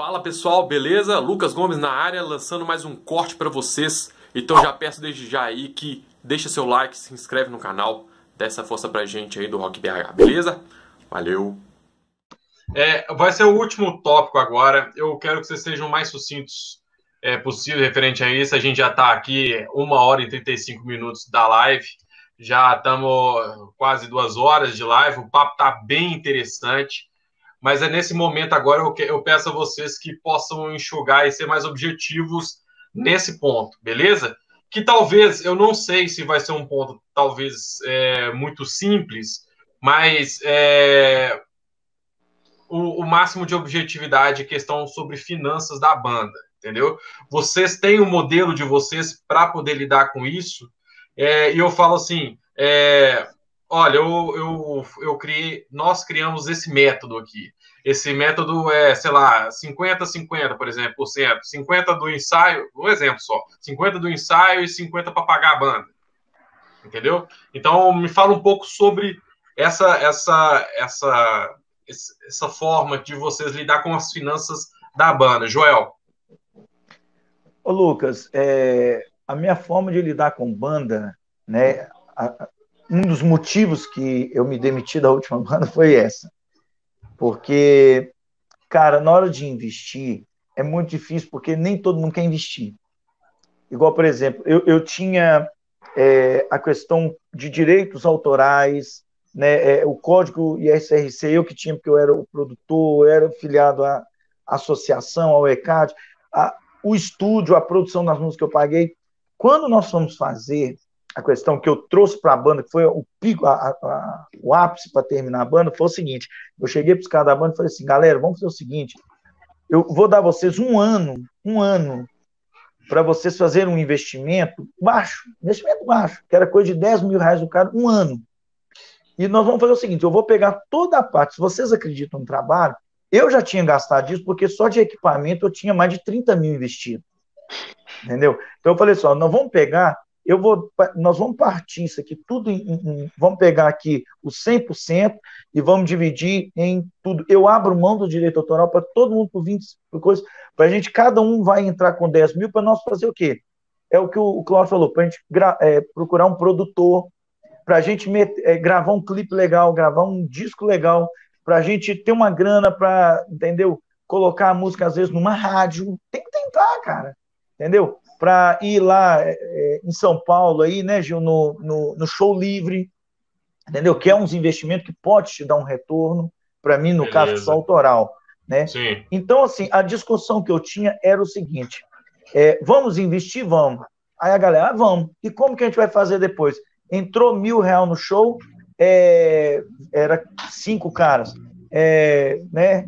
Fala pessoal, beleza? Lucas Gomes na área, lançando mais um corte para vocês. Então já peço desde já aí que deixa seu like, se inscreve no canal, dá essa força pra gente aí do Rock BH, beleza? Valeu! Vai ser o último tópico agora. Eu quero que vocês sejam mais sucintos possível referente a isso. A gente já está aqui 1h e 35 minutos da live. Já estamos quase 2 horas de live. O papo está bem interessante. Mas é nesse momento agora eu peço a vocês que possam enxugar e ser mais objetivos nesse ponto, beleza? Que talvez, eu não sei se vai ser um ponto talvez muito simples, mas o máximo de objetividade, questão sobre finanças da banda, entendeu? Vocês têm um modelo de vocês para poder lidar com isso, e eu falo assim, olha, nós criamos esse método aqui. Esse método é, sei lá, 50-50, por exemplo, por cento, 50 do ensaio, um exemplo só, 50 do ensaio e 50 para pagar a banda, entendeu? Então, me fala um pouco sobre essa forma de vocês lidar com as finanças da banda. Joel. Ô Lucas, a minha forma de lidar com banda, né, um dos motivos que eu me demiti da última banda foi essa. Porque, cara, na hora de investir, é muito difícil, porque nem todo mundo quer investir. Igual, por exemplo, eu tinha a questão de direitos autorais, né, o código ISRC, eu que tinha, porque eu era o produtor, eu era filiado à associação, ao ECAD, o estúdio, a produção das músicas que eu paguei. Quando nós fomos fazer a questão que eu trouxe para a banda, que foi o pico, o ápice para terminar a banda, foi o seguinte: eu cheguei para os caras da banda e falei assim, galera, vamos fazer o seguinte, eu vou dar a vocês um ano para vocês fazerem um investimento baixo, que era coisa de R$10 mil no cara, um ano. E nós vamos fazer o seguinte, eu vou pegar toda a parte, se vocês acreditam no trabalho, eu já tinha gastado isso, porque só de equipamento eu tinha mais de 30 mil investido. Entendeu? Então eu falei assim, nós vamos pegar, nós vamos partir isso aqui tudo vamos pegar aqui os 100% e vamos dividir em tudo. Eu abro mão do direito autoral para todo mundo por 20 coisas, para a gente, cada um vai entrar com 10 mil para nós fazer o quê? É o que o Cláudio falou, para a gente procurar um produtor, para a gente gravar um clipe legal, gravar um disco legal, para a gente ter uma grana para, entendeu? Colocar a música às vezes numa rádio, tem que tentar, cara, entendeu? Para ir lá em São Paulo, aí, né, Gil, no show livre, entendeu? Que é uns investimentos que pode te dar um retorno, para mim, no caso, só autoral, né? Sim. Então, assim, a discussão que eu tinha era o seguinte, vamos investir? Vamos. Aí a galera, vamos. E como que a gente vai fazer depois? Entrou R$1.000 no show, era 5 caras, né?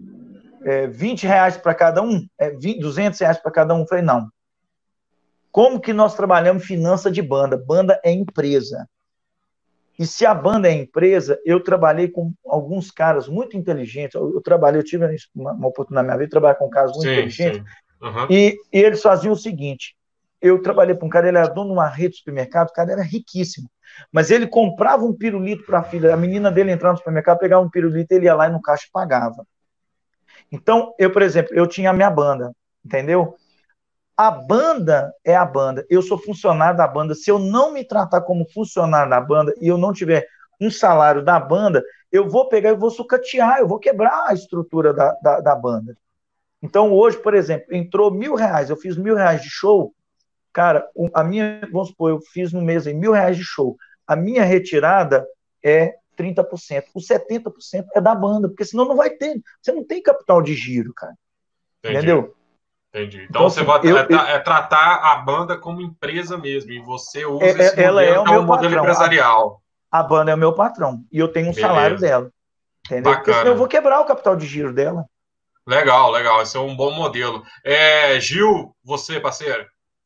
R$20 para cada um, R$200 para cada um. Falei, não. Como que nós trabalhamos finança de banda? Banda é empresa. E se a banda é empresa, eu trabalhei com alguns caras muito inteligentes. Eu tive uma oportunidade na minha vida de trabalhar com caras muito inteligentes. Sim. Uhum. E eles faziam o seguinte, eu trabalhei com um cara, ele era dono de uma rede de supermercado, o cara era riquíssimo. Mas ele comprava um pirulito para a filha, a menina dele entrava no supermercado, pegava um pirulito, ele ia lá e no caixa pagava. Então, por exemplo, eu tinha a minha banda, entendeu? A banda é a banda, eu sou funcionário da banda, se eu não me tratar como funcionário da banda e eu não tiver um salário da banda, eu vou pegar e vou sucatear, eu vou quebrar a estrutura da banda. Então, hoje, por exemplo, entrou R$1.000, eu fiz R$1.000 de show, cara, vamos supor, eu fiz no mês aí R$1.000 de show, a minha retirada é 30%, os 70% é da banda, porque senão não vai ter, você não tem capital de giro, cara. Entendi. Entendeu? Entendi. Então você vai tratar a banda como empresa mesmo, e você usa esse modelo como modelo empresarial. A banda é o meu patrão, e eu tenho um salário dela. Entendeu? Bacana. Porque senão eu vou quebrar o capital de giro dela. Legal. Esse é um bom modelo. Gil, você, parceiro?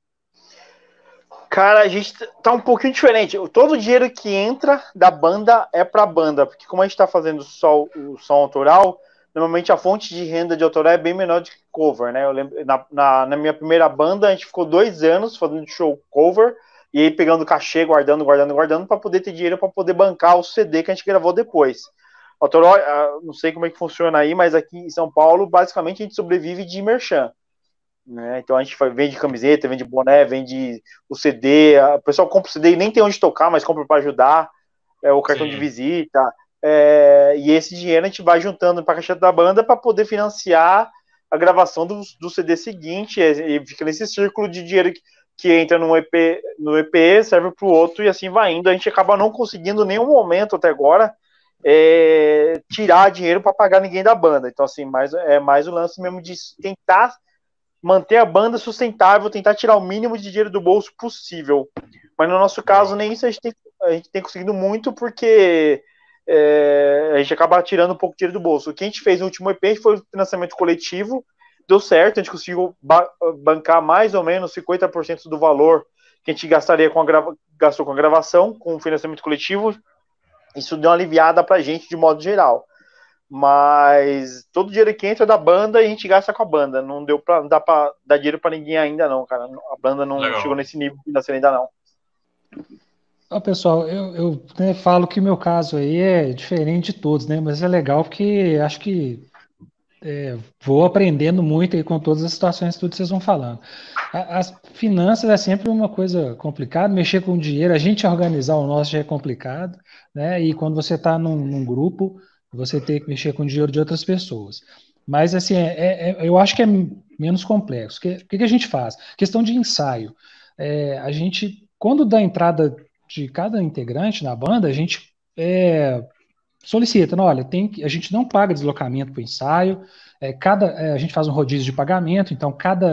Cara, a gente tá um pouquinho diferente. Todo o dinheiro que entra da banda é pra banda, porque como a gente tá fazendo só o som autoral, normalmente a fonte de renda de autoral é bem menor do que cover, né? Eu lembro, na minha primeira banda, a gente ficou 2 anos fazendo show cover, e aí pegando cachê, guardando, para poder ter dinheiro para poder bancar o CD que a gente gravou depois. O Toró, não sei como é que funciona aí, mas aqui em São Paulo, basicamente, a gente sobrevive de merchan. Né? Então a gente vende camiseta, vende boné, vende o CD. O pessoal compra o CD e nem tem onde tocar, mas compra para ajudar. O cartão de visita. E esse dinheiro a gente vai juntando para a caixa da banda para poder financiar a gravação do CD seguinte. E fica nesse círculo de dinheiro que entra no EP, serve para o outro e assim vai indo. A gente acaba não conseguindo em nenhum momento até agora tirar dinheiro para pagar ninguém da banda. Então, assim, é mais o lance mesmo de tentar manter a banda sustentável, tentar tirar o mínimo de dinheiro do bolso possível. Mas no nosso caso, nem isso a gente tem conseguido muito, porque a gente acaba tirando um pouco de dinheiro do bolso. O que a gente fez no último EP foi o financiamento coletivo, deu certo, a gente conseguiu bancar mais ou menos 50% do valor que a gente gastou com a gravação, com o financiamento coletivo. Isso deu uma aliviada pra gente de modo geral. Mas todo o dinheiro que entra da banda a gente gasta com a banda. Não dá pra dar dinheiro pra ninguém ainda não, cara. A banda não chegou nesse nível financeiro ainda não. Pessoal, eu falo que o meu caso aí é diferente de todos, né? Mas é legal porque acho que vou aprendendo muito aí com todas as situações, tudo que vocês vão falando. As finanças é sempre uma coisa complicada, mexer com dinheiro, a gente organizar o nosso já é complicado, né? E quando você está num grupo, você tem que mexer com o dinheiro de outras pessoas. Mas, assim, eu acho que é menos complexo. O que a gente faz? Questão de ensaio. A gente, quando dá a entrada de cada integrante na banda, a gente solicita, não, olha, a gente não paga deslocamento para o ensaio, a gente faz um rodízio de pagamento, então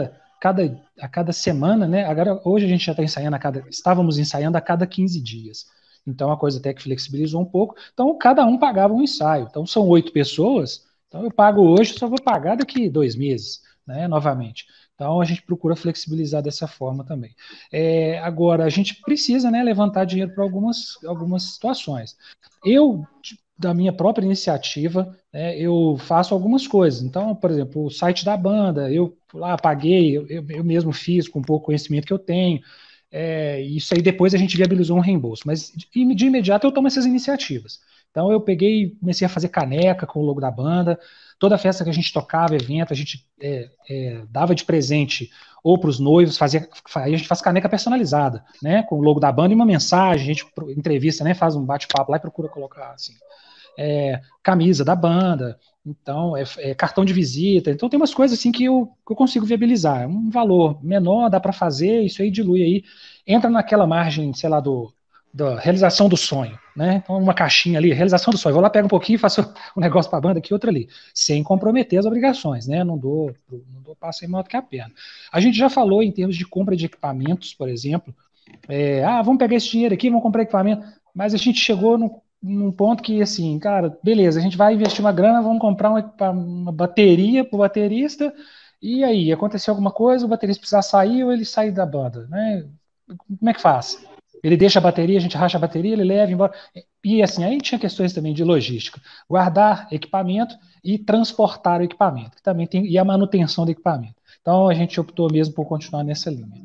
a cada semana, né? Agora, hoje a gente já está ensaiando estávamos ensaiando a cada 15 dias. Então a coisa até que flexibilizou um pouco. Então cada um pagava um ensaio. Então são 8 pessoas. Então eu pago hoje, só vou pagar daqui 2 meses, né? Novamente. Então a gente procura flexibilizar dessa forma também. Agora a gente precisa, né, levantar dinheiro para algumas situações. Da minha própria iniciativa, né, eu faço algumas coisas. Então, por exemplo, o site da banda, eu lá paguei, eu mesmo fiz com um pouco conhecimento que eu tenho. Isso aí depois a gente viabilizou um reembolso, mas de imediato eu tomo essas iniciativas. Então eu comecei a fazer caneca com o logo da banda, toda festa que a gente tocava, evento, a gente dava de presente ou para os noivos, aí a gente faz caneca personalizada, né, com o logo da banda e uma mensagem, a gente entrevista, né, faz um bate-papo lá e procura colocar assim, camisa da banda, então cartão de visita, então tem umas coisas assim que eu consigo viabilizar, um valor menor, dá para fazer, isso aí dilui aí, entra naquela margem, sei lá, da realização do sonho, né? Então uma caixinha ali, realização do sonho, vou lá, pego um pouquinho, faço um negócio para a banda aqui, outro ali, sem comprometer as obrigações, né? Não dou passo aí maior do que a pena. A gente já falou em termos de compra de equipamentos, por exemplo, vamos pegar esse dinheiro aqui, vamos comprar equipamento, mas a gente chegou num ponto que, assim, cara, beleza, a gente vai investir uma grana, vamos comprar uma bateria para o baterista, e aí, aconteceu alguma coisa, o baterista precisar sair ou ele sair da banda, né? Como é que faz? Ele deixa a bateria, a gente racha a bateria, ele leva embora. E assim, aí tinha questões também de logística. Guardar equipamento e transportar o equipamento, que também tem, e a manutenção do equipamento. Então a gente optou mesmo por continuar nessa linha.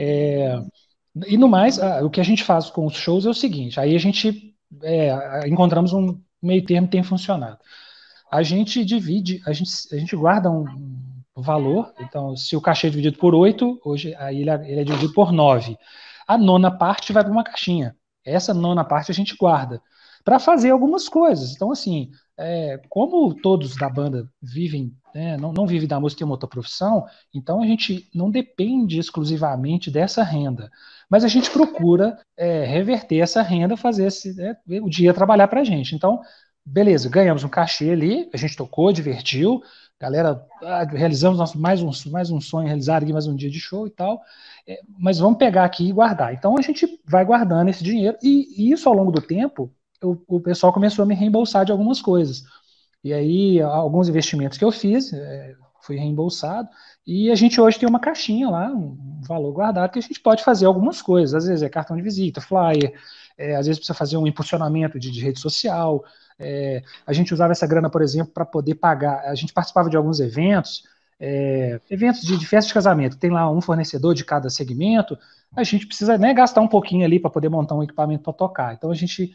E no mais, o que a gente faz com os shows é o seguinte, aí a gente encontramos um meio termo que tem funcionado. A gente divide, a gente guarda um valor, então se o cachê é dividido por 8, hoje aí ele é dividido por 9. A nona parte vai para uma caixinha. Essa nona parte a gente guarda para fazer algumas coisas. Então, assim, como todos da banda vivem, né, não vivem da música, tem uma outra profissão, então a gente não depende exclusivamente dessa renda. Mas a gente procura reverter essa renda, fazer o dia trabalhar para a gente. Então, beleza, ganhamos um cachê ali, a gente tocou, divertiu, galera, realizamos mais um sonho realizado aqui, mais um dia de show e tal, mas vamos pegar aqui e guardar. Então a gente vai guardando esse dinheiro, e isso ao longo do tempo, o pessoal começou a me reembolsar de algumas coisas. E aí, alguns investimentos que eu fiz, fui reembolsado, e a gente hoje tem uma caixinha lá, um valor guardado, que a gente pode fazer algumas coisas, às vezes é cartão de visita, flyer, às vezes precisa fazer um impulsionamento de rede social. A gente usava essa grana, por exemplo, para poder pagar. A gente participava de alguns eventos, eventos de festa de casamento, tem lá um fornecedor de cada segmento, a gente precisa, né, gastar um pouquinho ali para poder montar um equipamento para tocar. Então a gente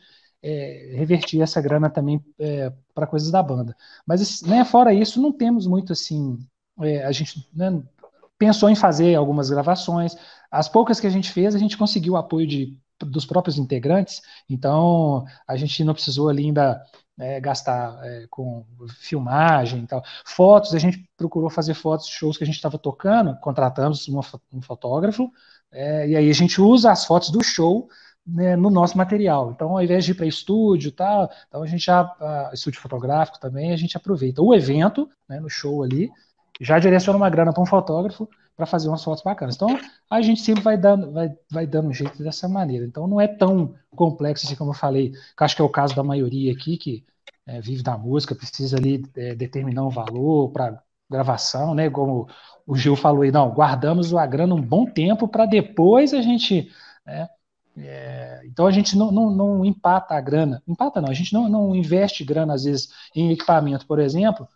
revertir essa grana também para coisas da banda. Mas, né, fora isso, não temos muito assim. A gente, né, pensou em fazer algumas gravações. As poucas que a gente fez, a gente conseguiu o apoio dos próprios integrantes, então a gente não precisou ali ainda gastar com filmagem e tal. Fotos, a gente procurou fazer fotos de shows que a gente estava tocando, contratamos um fotógrafo, e aí a gente usa as fotos do show, né, no nosso material. Então, ao invés de ir para estúdio e tal, então a gente estúdio fotográfico também, a gente aproveita o evento, né, no show ali, já direciona uma grana para um fotógrafo para fazer umas fotos bacanas. Então, a gente sempre vai dando um jeito dessa maneira. Então, não é tão complexo assim como eu falei, que acho que é o caso da maioria aqui, que vive da música, precisa ali determinar um valor para gravação, né? Como o Gil falou aí, não, guardamos a grana um bom tempo para depois a gente... então, a gente não empata a grana. Empata não, a gente não investe grana, às vezes, em equipamento, por exemplo,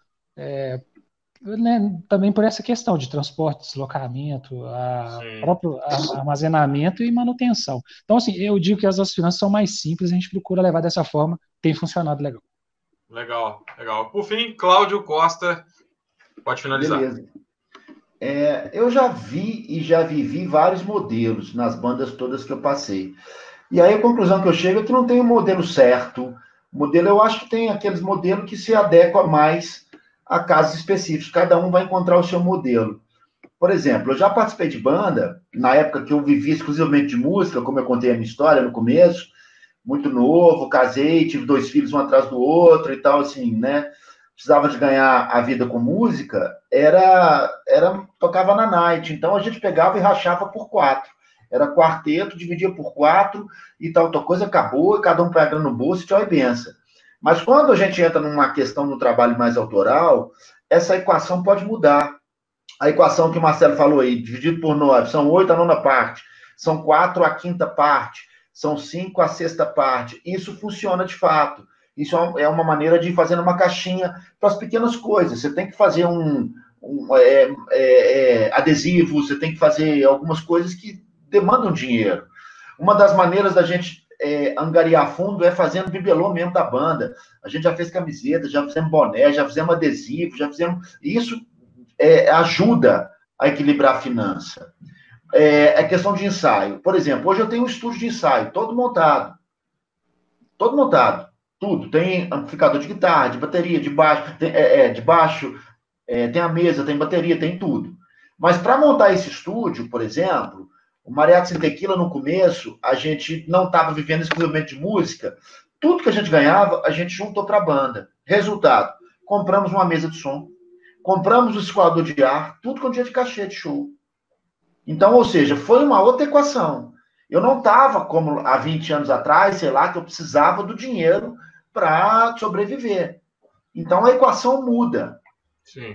né, também por essa questão de transporte, deslocamento, próprio armazenamento e manutenção. Então, assim, eu digo que as nossas finanças são mais simples, a gente procura levar dessa forma, tem funcionado legal. Legal, legal. Por fim, Cláudio Costa, pode finalizar. Beleza. Eu já vi e já vivi vários modelos nas bandas todas que eu passei. E aí a conclusão que eu chego é que não tem um modelo certo. Modelo, eu acho que tem aqueles modelos que se adequam mais a casos específicos. Cada um vai encontrar o seu modelo. Por exemplo, eu já participei de banda, na época que eu vivia exclusivamente de música, como eu contei a minha história no começo, muito novo, casei, tive 2 filhos um atrás do outro e tal, assim, né? Precisava de ganhar a vida com música, tocava na night. Então a gente pegava e rachava por 4. Era quarteto, dividia por 4 e tal, coisa acabou, e cada um pega no bolso e tchau e benção. Mas quando a gente entra numa questão do trabalho mais autoral, essa equação pode mudar. A equação que o Marcelo falou aí, dividido por 9, são 8 a 9ª parte, são 4 a 5ª parte, são 5 a 6ª parte. Isso funciona de fato. Isso é uma maneira de ir fazendo uma caixinha para as pequenas coisas. Você tem que fazer adesivo, você tem que fazer algumas coisas que demandam dinheiro. Uma das maneiras da gente angariar fundo é fazendo bibelô mesmo da banda. A gente já fez camiseta, já fizemos boné, já fizemos adesivo, já fizemos... Isso ajuda a equilibrar a finança. É questão de ensaio. Por exemplo, hoje eu tenho um estúdio de ensaio, todo montado. Todo montado. Tudo. Tem amplificador de guitarra, de bateria, de baixo, tem a mesa, tem bateria, tem tudo. Mas para montar esse estúdio, por exemplo, o Mariachi Sem Tequila, no começo, a gente não estava vivendo exclusivamente de música. Tudo que a gente ganhava, a gente juntou para a banda. Resultado, compramos uma mesa de som, compramos o escoador de ar, tudo com dia de cachê de show. Então, ou seja, foi uma outra equação. Eu não estava como há 20 anos atrás, sei lá, que eu precisava do dinheiro para sobreviver. Então, a equação muda. Sim.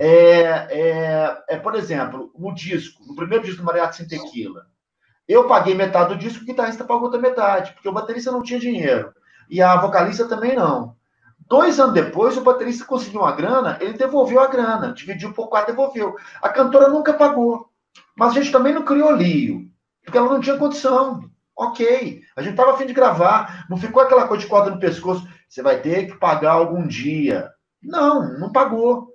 Por exemplo, no primeiro disco do Mariachi Sem Tequila, eu paguei metade do disco, o guitarrista pagou outra metade, porque o baterista não tinha dinheiro. E a vocalista também não. 2 anos depois, o baterista conseguiu uma grana, ele devolveu a grana, dividiu por 4, devolveu. A cantora nunca pagou. Mas a gente também não criou lío, porque ela não tinha condição. Ok, a gente estava a fim de gravar, não ficou aquela coisa de corda no pescoço, você vai ter que pagar algum dia. Não pagou.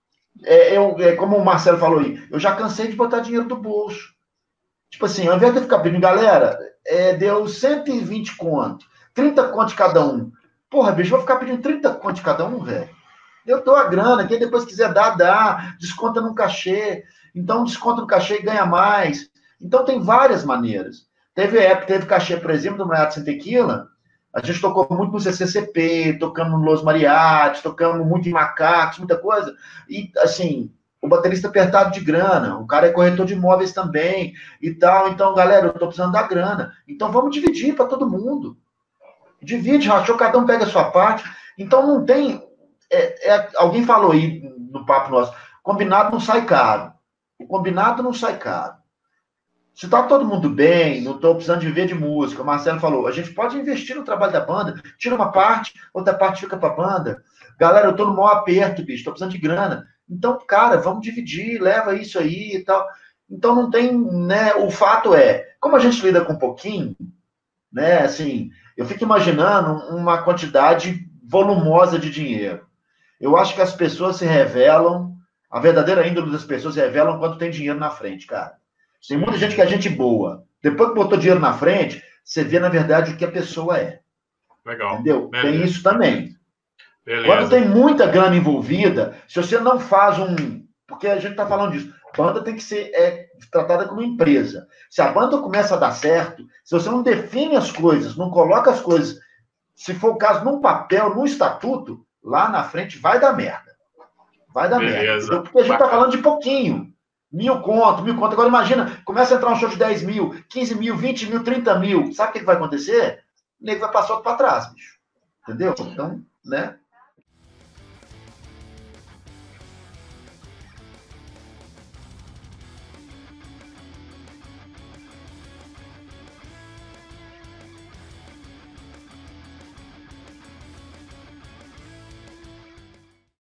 Como o Marcelo falou aí, eu já cansei de botar dinheiro do bolso. Tipo assim, ao invés de ficar pedindo, galera, deu 120 conto, 30 conto de cada um. Porra, bicho, vou ficar pedindo 30 conto de cada um, velho? Eu dou a grana, quem depois quiser dar, dá, desconta no cachê. Então, desconta no cachê e ganha mais. Então, tem várias maneiras. Teve cachê, por exemplo, do Mariachi Sem Tequila, a gente tocou muito no CCCP, tocamos no Los Mariachis, tocamos muito em Macacos, muita coisa. E, assim, o baterista apertado de grana, o cara é corretor de imóveis também e tal. Então, galera, eu tô precisando da grana. Então, vamos dividir para todo mundo. Divide, rachou, cada um pega a sua parte. Então, não tem... alguém falou aí no papo nosso, combinado não sai caro. O combinado não sai caro. Se tá todo mundo bem, não tô precisando de viver de música, o Marcelo falou, a gente pode investir no trabalho da banda, tira uma parte, outra parte fica pra banda. Galera, eu tô no maior aperto, bicho, tô precisando de grana. Então, cara, vamos dividir, leva isso aí e tal. Então, não tem, né, o fato é, como a gente lida com um pouquinho, né, assim, eu fico imaginando uma quantidade volumosa de dinheiro. Eu acho que as pessoas se revelam, a verdadeira índole das pessoas se revelam quando tem dinheiro na frente, cara. Tem muita gente que é gente boa. Depois que botou dinheiro na frente, você vê, na verdade, o que a pessoa é. Legal. Entendeu? Beleza. Tem isso também. Beleza. Quando tem muita grana envolvida, se você não faz porque a gente está falando disso, banda tem que ser tratada como empresa. Se a banda começa a dar certo, se você não define as coisas, não coloca as coisas, se for o caso, num papel, num estatuto, lá na frente vai dar merda. Vai dar merda. Entendeu? Porque a gente está falando de pouquinho. 1.000 conto, 1.000 conto. Agora imagina, começa a entrar um show de 10 mil, 15 mil, 20 mil, 30 mil. Sabe o que vai acontecer? O nego vai passar outro para trás, bicho. Entendeu? Então, né?